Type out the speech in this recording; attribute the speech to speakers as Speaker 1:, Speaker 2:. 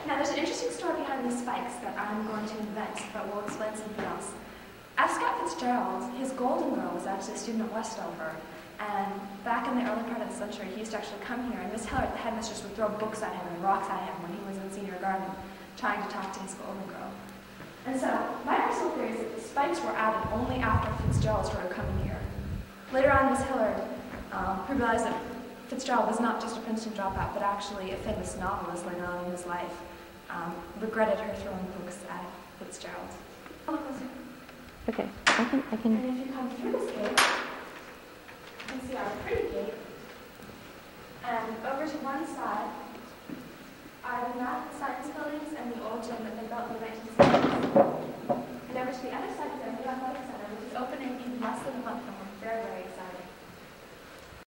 Speaker 1: Now, there's an interesting story behind these spikes that I'm going to invent, but we'll explain something else. F.Scott Fitzgerald, his golden girl, was actually a student at Westover, and back in the early part of the century, he used to actually come here, and Miss Hillard, the headmistress, would throw books at him and rocks at him when he was in senior garden, trying to talk to his golden girl. And so, my personal theory is that the spikes were added only after Fitzgerald started coming here. Later on, Miss Hillard realized that Fitzgerald was not just a Princeton dropout, but actually a famous novelist later on in his life. Regretted her throwing books at Fitzgerald.
Speaker 2: Okay, I can.
Speaker 1: And if you come through this gate,